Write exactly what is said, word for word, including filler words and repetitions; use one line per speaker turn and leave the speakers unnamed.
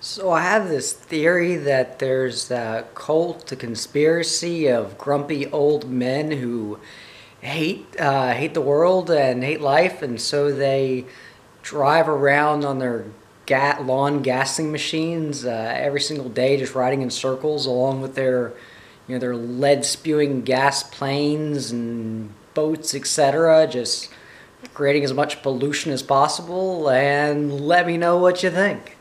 So I have this theory that there's a cult, a conspiracy of grumpy old men who hate uh, hate the world and hate life, and so they drive around on their ga- lawn gassing machines uh, every single day, just riding in circles, along with their you know their lead spewing gas planes and boats, et cetera. Just creating as much pollution as possible. And let me know what you think.